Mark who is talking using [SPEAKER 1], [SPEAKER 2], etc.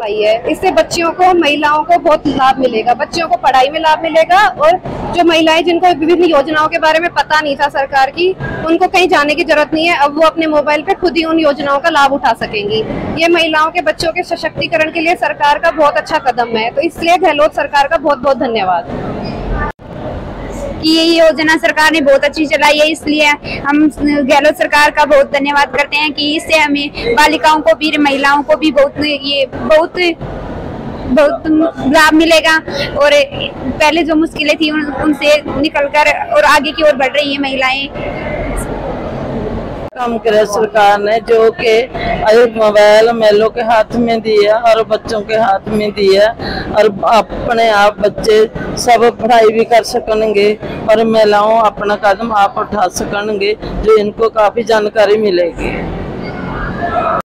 [SPEAKER 1] आई है। इससे बच्चियों को, महिलाओं को बहुत लाभ मिलेगा, बच्चियों को पढ़ाई में लाभ मिलेगा और जो महिलाएं जिनको विभिन्न योजनाओं के बारे में पता नहीं था सरकार की, उनको कहीं जाने की जरूरत नहीं है। अब वो अपने मोबाइल पे खुद ही उन योजनाओं का लाभ उठा सकेंगी। ये महिलाओं के, बच्चों के सशक्तिकरण के लिए सरकार का बहुत अच्छा कदम है। तो इसलिए गहलोत सरकार का बहुत बहुत धन्यवाद
[SPEAKER 2] कि ये योजना सरकार ने बहुत अच्छी चलाई है। इसलिए हम गहलोत सरकार का बहुत धन्यवाद करते हैं कि इससे हमें बालिकाओं को भी, महिलाओं को भी बहुत लाभ मिलेगा और पहले जो मुश्किलें थी उनसे निकलकर और आगे की ओर बढ़ रही है महिलाएं।
[SPEAKER 3] काम किया सरकार ने, जो कि मोबाइल महिलाओं के हाथ में दिया और बच्चों के हाथ में दिया और अपने आप बच्चे सब पढ़ाई भी कर सकेंगे और महिलाओं अपना कदम आप उठा सकेंगे, जो इनको काफी जानकारी मिलेगी।